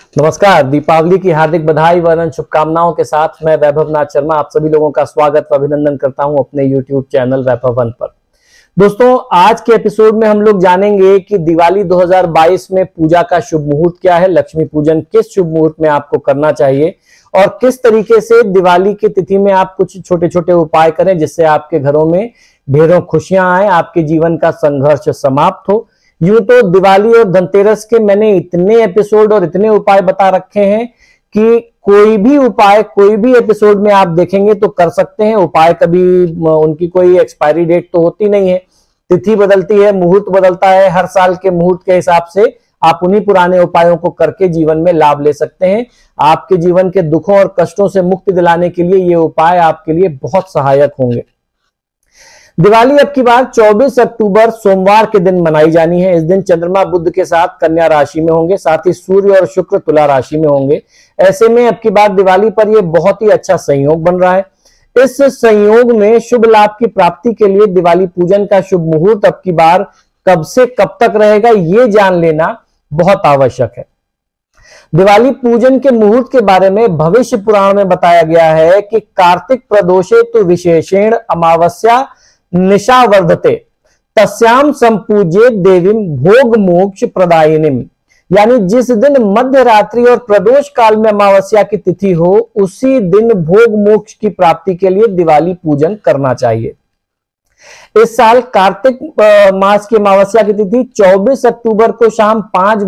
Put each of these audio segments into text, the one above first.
नमस्कार। दीपावली की हार्दिक बधाई व शुभकामनाओं के साथ मैं वैभव नाथ शर्मा आप सभी लोगों का स्वागत व अभिनंदन करता हूं अपने YouTube चैनल वैभव वन पर। दोस्तों, आज के एपिसोड में हम लोग जानेंगे कि दिवाली 2022 में पूजा का शुभ मुहूर्त क्या है, लक्ष्मी पूजन किस शुभ मुहूर्त में आपको करना चाहिए और किस तरीके से दिवाली की तिथि में आप कुछ छोटे छोटे उपाय करें जिससे आपके घरों में ढेरों खुशियां आए, आपके जीवन का संघर्ष समाप्त हो। यूं तो दिवाली और धनतेरस के मैंने इतने एपिसोड और इतने उपाय बता रखे हैं कि कोई भी उपाय कोई भी एपिसोड में आप देखेंगे तो कर सकते हैं। उपाय कभी उनकी कोई एक्सपायरी डेट तो होती नहीं है, तिथि बदलती है, मुहूर्त बदलता है, हर साल के मुहूर्त के हिसाब से आप उन्हीं पुराने उपायों को करके जीवन में लाभ ले सकते हैं। आपके जीवन के दुखों और कष्टों से मुक्ति दिलाने के लिए ये उपाय आपके लिए बहुत सहायक होंगे। दिवाली अब की बार 24 अक्टूबर सोमवार के दिन मनाई जानी है। इस दिन चंद्रमा बुध के साथ कन्या राशि में होंगे, साथ ही सूर्य और शुक्र तुला राशि में होंगे। ऐसे में अब की बार दिवाली पर यह बहुत ही अच्छा संयोग बन रहा है। इस संयोग में शुभ लाभ की प्राप्ति के लिए दिवाली पूजन का शुभ मुहूर्त अब की बार कब से कब तक रहेगा, ये जान लेना बहुत आवश्यक है। दिवाली पूजन के मुहूर्त के बारे में भविष्य पुराण में बताया गया है कि कार्तिक प्रदोषे तो विशेषेण अमावस्या निशा वर्धते तस्याम संपूज्य देवीम भोग मोक्ष प्रदायिनीम, यानी जिस दिन मध्य रात्रि और प्रदोष काल में अमावस्या की तिथि हो उसी दिन भोग मोक्ष की प्राप्ति के लिए दिवाली पूजन करना चाहिए। इस साल कार्तिक मास की अमावस्या की तिथि 24 अक्टूबर को शाम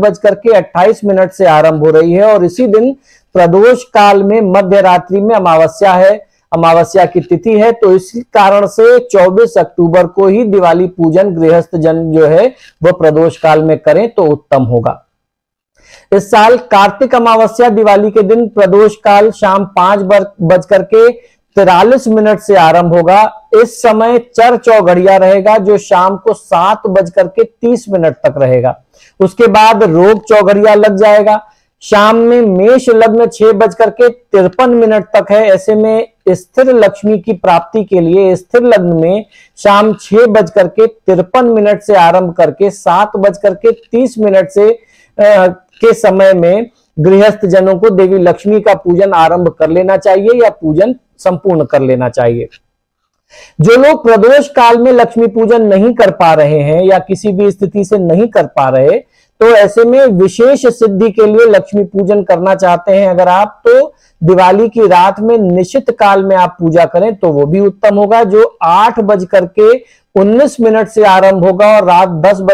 5:28 से आरंभ हो रही है और इसी दिन प्रदोष काल में मध्य रात्रि में अमावस्या है, अमावस्या की तिथि है। तो इसी कारण से 24 अक्टूबर को ही दिवाली पूजन गृहस्थ जन जो है वह प्रदोष काल में करें तो उत्तम होगा। इस साल कार्तिक अमावस्या दिवाली के दिन प्रदोष काल शाम 5:43 से आरंभ होगा। इस समय चर चौघड़िया रहेगा जो शाम को 7:30 तक रहेगा। उसके बाद रोग चौघड़िया लग जाएगा। शाम में मेष लग्न 6:53 तक है। ऐसे में स्थिर लक्ष्मी की प्राप्ति के लिए स्थिर लग्न में शाम 6:53 से आरंभ करके 7:30 से के समय में गृहस्थ जनों को देवी लक्ष्मी का पूजन आरंभ कर लेना चाहिए या पूजन संपूर्ण कर लेना चाहिए। जो लोग प्रदोष काल में लक्ष्मी पूजन नहीं कर पा रहे हैं या किसी भी स्थिति से नहीं कर पा रहे तो ऐसे में विशेष सिद्धि के लिए लक्ष्मी पूजन करना चाहते हैं अगर आप, तो दिवाली की रात में निश्चित काल में आप पूजा करें तो वो भी उत्तम होगा, जो 8:19 से आरंभ होगा और रात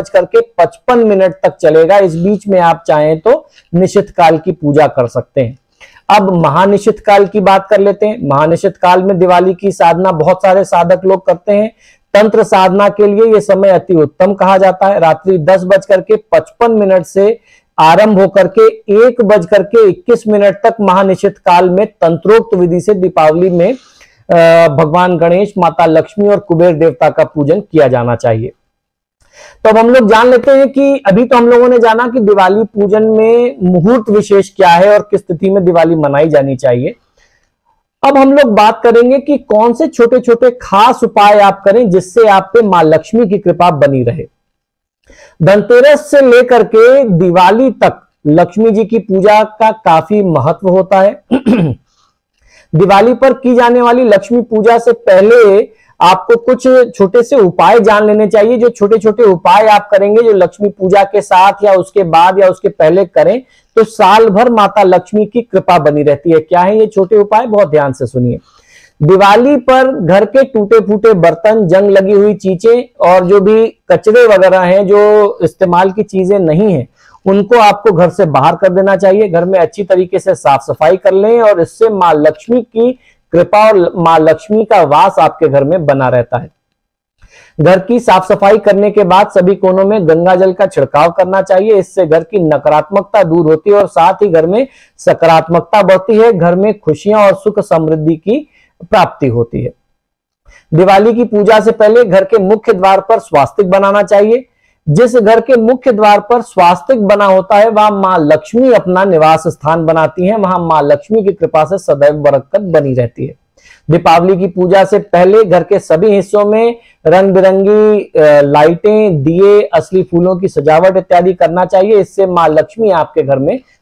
10:55 तक चलेगा। इस बीच में आप चाहें तो निश्चित काल की पूजा कर सकते हैं। अब महानिश्चित काल की बात कर लेते हैं। महानिश्चित काल में दिवाली की साधना बहुत सारे साधक लोग करते हैं। तंत्र साधना के लिए यह समय अति उत्तम कहा जाता है। रात्रि 10:55 से आरंभ होकर के 1:21 तक महानिश्चित काल में तंत्रोक्त विधि से दीपावली में भगवान गणेश, माता लक्ष्मी और कुबेर देवता का पूजन किया जाना चाहिए। तो अब हम लोग जान लेते हैं कि अभी तो हम लोगों ने जाना कि दिवाली पूजन में मुहूर्त विशेष क्या है और किस तिथि में दिवाली मनाई जानी चाहिए। अब हम लोग बात करेंगे कि कौन से छोटे छोटे खास उपाय आप करें जिससे आप पे मां लक्ष्मी की कृपा बनी रहे। धनतेरस से लेकर के दिवाली तक लक्ष्मी जी की पूजा का काफी महत्व होता है। दिवाली पर की जाने वाली लक्ष्मी पूजा से पहले आपको कुछ छोटे से उपाय जान लेने चाहिए। जो छोटे छोटे उपाय आप करेंगे जो लक्ष्मी पूजा के साथ या उसके बाद या उसके पहले करें तो साल भर माता लक्ष्मी की कृपा बनी रहती है। क्या है ये छोटे उपाय, बहुत ध्यान से सुनिए। दिवाली पर घर के टूटे फूटे बर्तन, जंग लगी हुई चीजें और जो भी कचरे वगैरह हैं जो इस्तेमाल की चीजें नहीं है उनको आपको घर से बाहर कर देना चाहिए। घर में अच्छी तरीके से साफ सफाई कर लें और इससे मां लक्ष्मी की कृपा और मां लक्ष्मी का वास आपके घर में बना रहता है। घर की साफ सफाई करने के बाद सभी कोनों में गंगा जल का छिड़काव करना चाहिए। इससे घर की नकारात्मकता दूर होती है और साथ ही घर में सकारात्मकता बढ़ती है। घर में खुशियां और सुख समृद्धि की प्राप्ति होती है। दिवाली की पूजा से पहले घर के मुख्य द्वार पर स्वास्तिक बनाना चाहिए। जिस घर के मुख्य द्वार पर स्वास्तिक बना होता है वहां मां लक्ष्मी अपना निवास स्थान बनाती हैं। वहां मां लक्ष्मी की कृपा से सदैव बरकत बनी रहती है। दीपावली की पूजा से पहले घर के सभी हिस्सों में रंग बिरंगी लाइटें, दिए, असली फूलों की सजावट इत्यादि करना चाहिए। इससे मां लक्ष्मी आपके घर में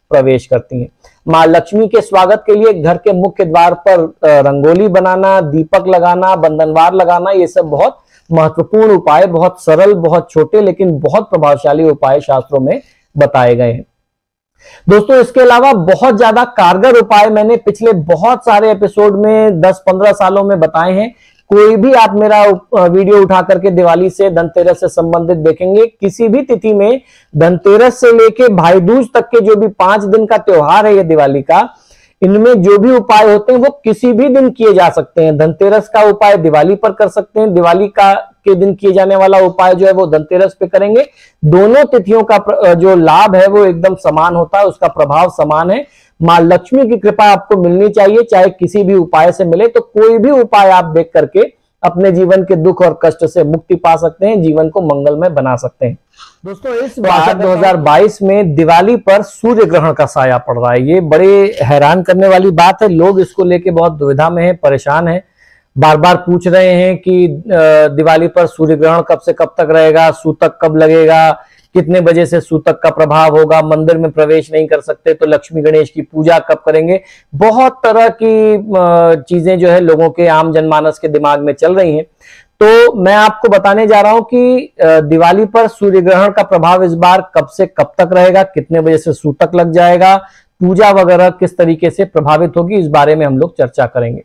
प्रवेश करती हैं। माँ लक्ष्मी के स्वागत के लिए घर के मुख्य द्वार पर रंगोली बनाना, दीपक लगाना, बंधनवार लगाना, ये सब बहुत महत्वपूर्ण उपाय, बहुत सरल, बहुत छोटे लेकिन बहुत प्रभावशाली उपाय शास्त्रों में बताए गए हैं। दोस्तों इसके अलावा बहुत ज्यादा कारगर उपाय मैंने पिछले बहुत सारे एपिसोड में 10-15 सालों में बताए हैं। कोई भी आप मेरा वीडियो उठा करके दिवाली से, धनतेरस से संबंधित देखेंगे, किसी भी तिथि में धनतेरस से लेके भाई दूज तक के जो भी 5 दिन का त्योहार है ये दिवाली का, इनमें जो भी उपाय होते हैं वो किसी भी दिन किए जा सकते हैं। धनतेरस का उपाय दिवाली पर कर सकते हैं, दिवाली के दिन किए जाने वाला उपाय जो है वो धनतेरस पे करेंगे। दोनों तिथियों का जो लाभ है वो एकदम समान होता है, उसका प्रभाव समान है। माँ लक्ष्मी की कृपा आपको मिलनी चाहिए, चाहे किसी भी उपाय से मिले, तो कोई भी उपाय आप देख करके अपने जीवन के दुख और कष्ट से मुक्ति पा सकते हैं, जीवन को मंगलमय बना सकते हैं। दोस्तों इस बार 2022 में दिवाली पर सूर्य ग्रहण का साया पड़ रहा है। ये बड़े हैरान करने वाली बात है, लोग इसको लेके बहुत दुविधा में हैं, परेशान हैं, बार बार पूछ रहे हैं कि दिवाली पर सूर्य ग्रहण कब से कब तक रहेगा, सूतक कब लगेगा, कितने बजे से सूतक का प्रभाव होगा, मंदिर में प्रवेश नहीं कर सकते तो लक्ष्मी गणेश की पूजा कब करेंगे। बहुत तरह की चीजें जो है लोगों के, आम जनमानस के दिमाग में चल रही हैं। तो मैं आपको बताने जा रहा हूं कि दिवाली पर सूर्य ग्रहण का प्रभाव इस बार कब से कब तक रहेगा, कितने बजे से सूतक लग जाएगा, पूजा वगैरह किस तरीके से प्रभावित होगी, इस बारे में हम लोग चर्चा करेंगे।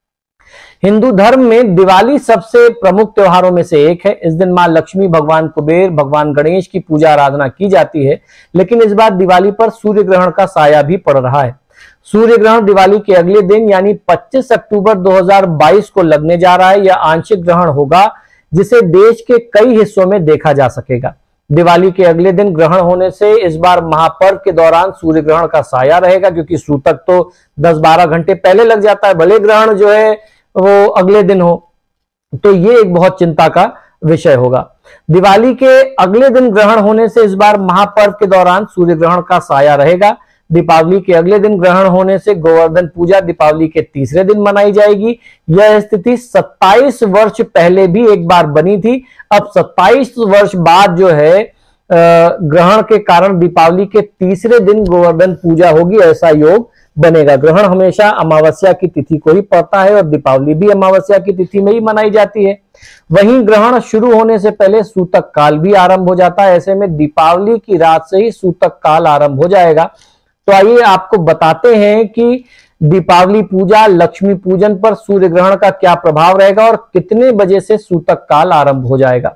हिंदू धर्म में दिवाली सबसे प्रमुख त्योहारों में से एक है। इस दिन मां लक्ष्मी, भगवान कुबेर, भगवान गणेश की पूजा आराधना की जाती है। लेकिन इस बार दिवाली पर सूर्य ग्रहण का साया भी पड़ रहा है। सूर्य ग्रहण दिवाली के अगले दिन यानी 25 अक्टूबर 2022 को लगने जा रहा है। यह आंशिक ग्रहण होगा जिसे देश के कई हिस्सों में देखा जा सकेगा। दिवाली के अगले दिन ग्रहण होने से इस बार महापर्व के दौरान सूर्य ग्रहण का साया रहेगा, क्योंकि सूतक तो 10-12 घंटे पहले लग जाता है, भले ग्रहण जो है वो अगले दिन हो। तो ये एक बहुत चिंता का विषय होगा। दिवाली के अगले दिन ग्रहण होने से इस बार महापर्व के दौरान सूर्य ग्रहण का साया रहेगा। दीपावली के अगले दिन ग्रहण होने से गोवर्धन पूजा दीपावली के तीसरे दिन मनाई जाएगी। यह स्थिति 27 वर्ष पहले भी एक बार बनी थी। अब 27 वर्ष बाद जो है ग्रहण के कारण दीपावली के तीसरे दिन गोवर्धन पूजा होगी, ऐसा योग बनेगा। ग्रहण हमेशा अमावस्या की तिथि को ही पड़ता है और दीपावली भी अमावस्या की तिथि में ही मनाई जाती है। वहीं ग्रहण शुरू होने से पहले सूतक काल भी आरंभ हो जाता है। ऐसे में दीपावली की रात से ही सूतक काल आरंभ हो जाएगा। तो आइए आपको बताते हैं कि दीपावली पूजा, लक्ष्मी पूजन पर सूर्य ग्रहण का क्या प्रभाव रहेगा और कितने बजे से सूतक काल आरंभ हो जाएगा।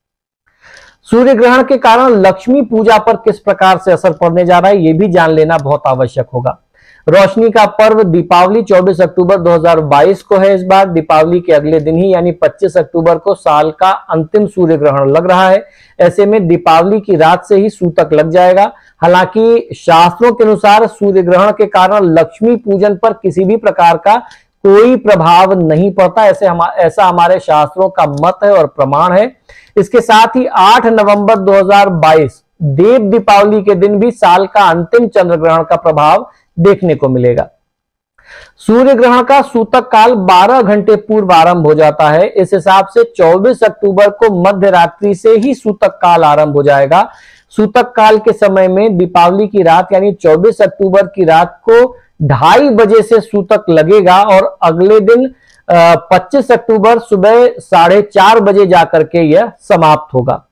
सूर्य ग्रहण के कारण लक्ष्मी पूजा पर किस प्रकार से असर पड़ने जा रहा है, यह भी जान लेना बहुत आवश्यक होगा। रोशनी का पर्व दीपावली 24 अक्टूबर 2022 को है। इस बार दीपावली के अगले दिन ही यानी 25 अक्टूबर को साल का अंतिम सूर्य ग्रहण लग रहा है। ऐसे में दीपावली की रात से ही सूतक लग जाएगा। हालांकि शास्त्रों के अनुसार सूर्य ग्रहण के कारण लक्ष्मी पूजन पर किसी भी प्रकार का कोई प्रभाव नहीं पड़ता, ऐसा हमारे शास्त्रों का मत है और प्रमाण है। इसके साथ ही 8 नवंबर 2022 देव दीपावली के दिन भी साल का अंतिम चंद्र ग्रहण का प्रभाव देखने को मिलेगा। सूर्य ग्रहण का सूतक काल 12 घंटे पूर्व आरंभ हो जाता है। इस हिसाब से 24 अक्टूबर को मध्य रात्रि से ही सूतक काल आरंभ हो जाएगा। सूतक काल के समय में दीपावली की रात यानी 24 अक्टूबर की रात को 2:30 बजे से सूतक लगेगा और अगले दिन 25 अक्टूबर सुबह 4:30 बजे जाकर के यह समाप्त होगा।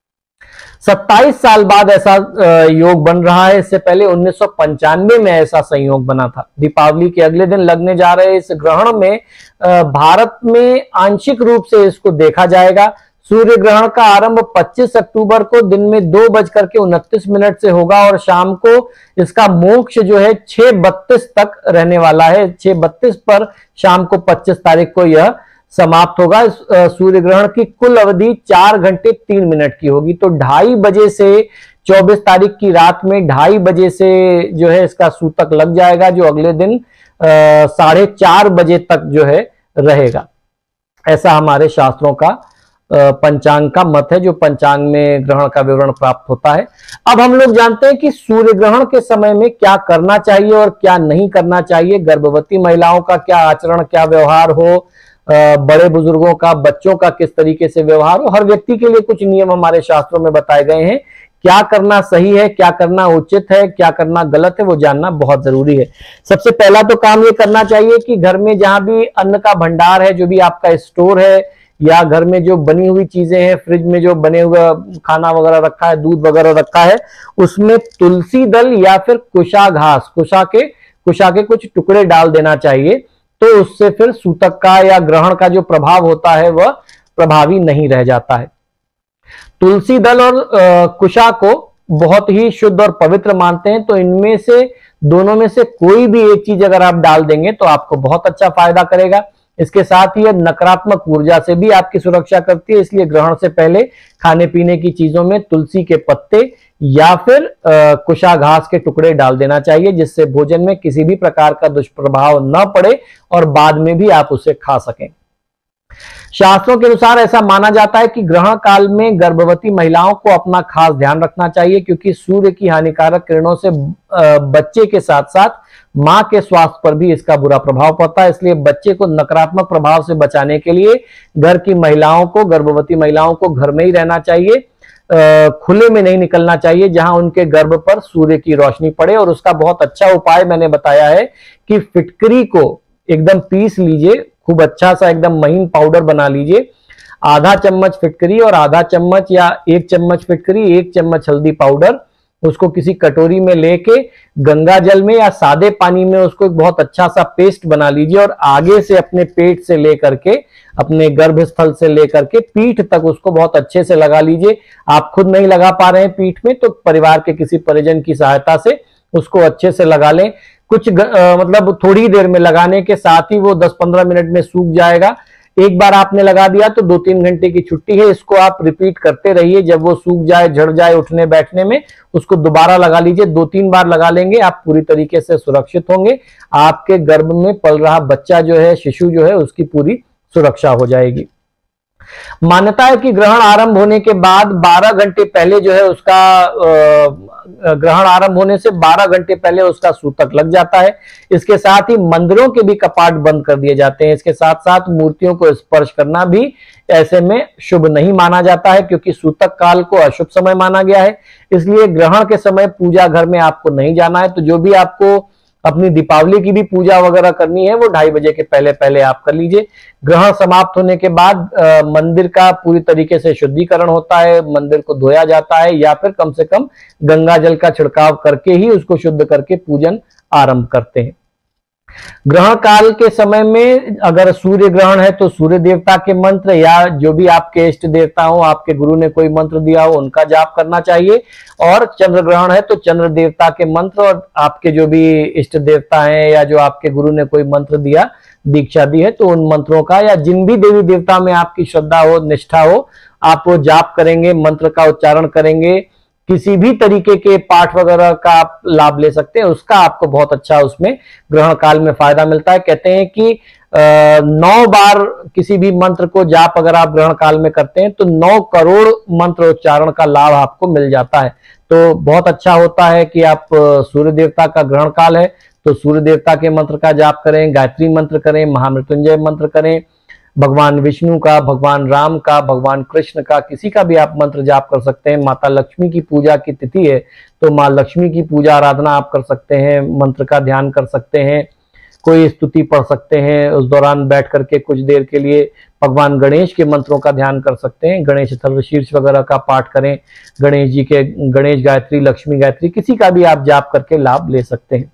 27 साल बाद ऐसा योग बन रहा है। इससे पहले 1995 में ऐसा संयोग बना था। दीपावली के अगले दिन लगने जा रहे इस ग्रहण में भारत में आंशिक रूप से इसको देखा जाएगा। सूर्य ग्रहण का आरंभ 25 अक्टूबर को दिन में 2:29 से होगा और शाम को इसका मोक्ष जो है 6:32 तक रहने वाला है। 6:32 पर शाम को 25 तारीख को यह समाप्त होगा। सूर्य ग्रहण की कुल अवधि 4 घंटे 3 मिनट की होगी। तो 2:30 बजे से 24 तारीख की रात में 2:30 बजे से जो है इसका सूतक लग जाएगा, जो अगले दिन 4:30 बजे तक जो है रहेगा। ऐसा हमारे शास्त्रों का पंचांग का मत है, जो पंचांग में ग्रहण का विवरण प्राप्त होता है। अब हम लोग जानते हैं कि सूर्य ग्रहण के समय में क्या करना चाहिए और क्या नहीं करना चाहिए। गर्भवती महिलाओं का क्या आचरण, क्या व्यवहार हो, बड़े बुजुर्गों का, बच्चों का किस तरीके से व्यवहार हो। हर व्यक्ति के लिए कुछ नियम हमारे शास्त्रों में बताए गए हैं क्या करना सही है, क्या करना उचित है, क्या करना गलत है, वो जानना बहुत जरूरी है। सबसे पहला तो काम ये करना चाहिए कि घर में जहां भी अन्न का भंडार है, जो भी आपका स्टोर है, या घर में जो बनी हुई चीजें हैं, फ्रिज में जो बने हुए खाना वगैरह रखा है, दूध वगैरह रखा है, उसमें तुलसी दल या फिर कुशा घास, कुशा के कुछ टुकड़े डाल देना चाहिए। तो उससे फिर सूतक का या ग्रहण का जो प्रभाव होता है वह प्रभावी नहीं रह जाता है। तुलसी दल और कुशा को बहुत ही शुद्ध और पवित्र मानते हैं, तो इनमें से दोनों में से कोई भी एक चीज अगर आप डाल देंगे तो आपको बहुत अच्छा फायदा करेगा। इसके साथ ही यह नकारात्मक ऊर्जा से भी आपकी सुरक्षा करती है, इसलिए ग्रहण से पहले खाने पीने की चीजों में तुलसी के पत्ते या फिर कुशा घास के टुकड़े डाल देना चाहिए, जिससे भोजन में किसी भी प्रकार का दुष्प्रभाव न पड़े और बाद में भी आप उसे खा सकें। शास्त्रों के अनुसार ऐसा माना जाता है कि ग्रहण काल में गर्भवती महिलाओं को अपना खास ध्यान रखना चाहिए, क्योंकि सूर्य की हानिकारक किरणों से बच्चे के साथ साथ मां के स्वास्थ्य पर भी इसका बुरा प्रभाव पड़ता है। इसलिए बच्चे को नकारात्मक प्रभाव से बचाने के लिए घर की महिलाओं को, गर्भवती महिलाओं को घर में ही रहना चाहिए, खुले में नहीं निकलना चाहिए जहां उनके गर्भ पर सूर्य की रोशनी पड़े। और उसका बहुत अच्छा उपाय मैंने बताया है कि फिटकरी को एकदम पीस लीजिए, खूब अच्छा सा एकदम महीन पाउडर बना लीजिए। आधा चम्मच फिटकरी और आधा चम्मच या 1 चम्मच फिटकरी, 1 चम्मच हल्दी पाउडर, उसको किसी कटोरी में लेके गंगा जल में या सादे पानी में उसको एक बहुत अच्छा सा पेस्ट बना लीजिए और आगे से अपने पेट से लेकर के, अपने गर्भस्थल से लेकर के पीठ तक उसको बहुत अच्छे से लगा लीजिए। आप खुद नहीं लगा पा रहे हैं पीठ में तो परिवार के किसी परिजन की सहायता से उसको अच्छे से लगा लें। कुछ मतलब थोड़ी देर में लगाने के साथ ही वो 10-15 मिनट में सूख जाएगा। एक बार आपने लगा दिया तो 2-3 घंटे की छुट्टी है, इसको आप रिपीट करते रहिए। जब वो सूख जाए, झड़ जाए उठने बैठने में, उसको दोबारा लगा लीजिए। 2-3 बार लगा लेंगे, आप पूरी तरीके से सुरक्षित होंगे। आपके गर्भ में पल रहा बच्चा जो है, शिशु जो है, उसकी पूरी सुरक्षा हो जाएगी। मान्यता है कि ग्रहण आरंभ होने के बाद 12 घंटे पहले जो है उसका ग्रहण आरंभ होने से 12 घंटे पहले उसका सूतक लग जाता है। इसके साथ ही मंदिरों के भी कपाट बंद कर दिए जाते हैं। इसके साथ साथ मूर्तियों को स्पर्श करना भी ऐसे में शुभ नहीं माना जाता है, क्योंकि सूतक काल को अशुभ समय माना गया है। इसलिए ग्रहण के समय पूजा घर में आपको नहीं जाना है। तो जो भी आपको अपनी दीपावली की भी पूजा वगैरह करनी है वो 2:30 बजे के पहले पहले आप कर लीजिए। ग्रहण समाप्त होने के बाद मंदिर का पूरी तरीके से शुद्धिकरण होता है, मंदिर को धोया जाता है या फिर कम से कम गंगा जल का छिड़काव करके ही उसको शुद्ध करके पूजन आरंभ करते हैं। ग्रहण काल के समय में अगर सूर्य ग्रहण है तो सूर्य देवता के मंत्र या जो भी आपके इष्ट देवता हो, आपके गुरु ने कोई मंत्र दिया हो, उनका जाप करना चाहिए। और चंद्र ग्रहण है तो चंद्र देवता के मंत्र और आपके जो भी इष्ट देवता हैं या जो आपके गुरु ने कोई मंत्र दिया, दीक्षा दी है, तो उन मंत्रों का या जिन भी देवी देवता में आपकी श्रद्धा हो, निष्ठा हो, आप वो जाप करेंगे, मंत्र का उच्चारण करेंगे। किसी भी तरीके के पाठ वगैरह का आप लाभ ले सकते हैं, उसका आपको बहुत अच्छा उसमें ग्रहण काल में फायदा मिलता है। कहते हैं कि 9 बार किसी भी मंत्र को जाप अगर आप ग्रहण काल में करते हैं तो 9 करोड़ मंत्र उच्चारण का लाभ आपको मिल जाता है। तो बहुत अच्छा होता है कि आप सूर्य देवता का ग्रहण काल है तो सूर्य देवता के मंत्र का जाप करें, गायत्री मंत्र करें, महामृत्युंजय मंत्र करें, भगवान विष्णु का, भगवान राम का, भगवान कृष्ण का, किसी का भी आप मंत्र जाप कर सकते हैं। माता लक्ष्मी की पूजा की तिथि है तो माँ लक्ष्मी की पूजा आराधना आप कर सकते हैं, मंत्र का ध्यान कर सकते हैं, कोई स्तुति पढ़ सकते हैं। उस दौरान बैठ करके कुछ देर के लिए भगवान गणेश के मंत्रों का ध्यान कर सकते हैं, गणेश शीर्ष वगैरह का पाठ करें, गणेश जी के गणेश गायत्री, लक्ष्मी गायत्री, किसी का भी आप जाप करके लाभ ले सकते हैं।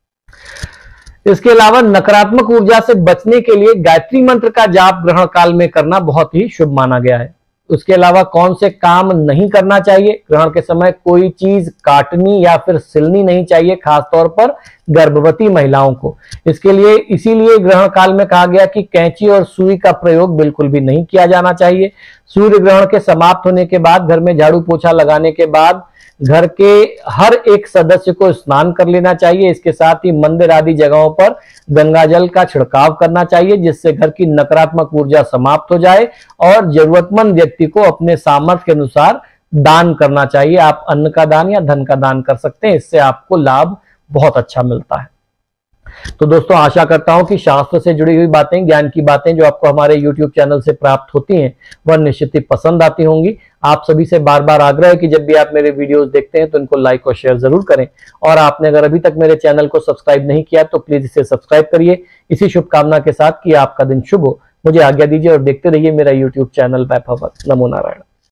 इसके अलावा नकारात्मक ऊर्जा से बचने के लिए गायत्री मंत्र का जाप ग्रहण काल में करना बहुत ही शुभ माना गया है। उसके अलावा कौन से काम नहीं करना चाहिए ग्रहण के समय? कोई चीज काटनी या फिर सिलनी नहीं चाहिए, खासतौर पर गर्भवती महिलाओं को। इसके लिए इसीलिए ग्रहण काल में कहा गया कि कैंची और सुई का प्रयोग बिल्कुल भी नहीं किया जाना चाहिए। सूर्य ग्रहण के समाप्त होने के बाद घर में झाड़ू पोछा लगाने के बाद घर के हर एक सदस्य को स्नान कर लेना चाहिए। इसके साथ ही मंदिर आदि जगहों पर गंगा जल का छिड़काव करना चाहिए, जिससे घर की नकारात्मक ऊर्जा समाप्त हो जाए और जरूरतमंद व्यक्ति को अपने सामर्थ्य के अनुसार दान करना चाहिए। आप अन्न का दान या धन का दान कर सकते हैं, इससे आपको लाभ बहुत अच्छा मिलता है। तो दोस्तों आशा करता हूं कि शास्त्र से जुड़ी हुई बातें, ज्ञान की बातें जो आपको हमारे YouTube चैनल से प्राप्त होती हैं वह निश्चित ही पसंद आती होंगी। आप सभी से बार बार आग्रह है कि जब भी आप मेरे वीडियोस देखते हैं तो इनको लाइक और शेयर जरूर करें, और आपने अगर अभी तक मेरे चैनल को सब्सक्राइब नहीं किया तो प्लीज इसे सब्सक्राइब करिए। इसी शुभकामना के साथ कि आपका दिन शुभ हो, मुझे आज्ञा दीजिए और देखते रहिए मेरा YouTube चैनल वैभव। नमो नारायण।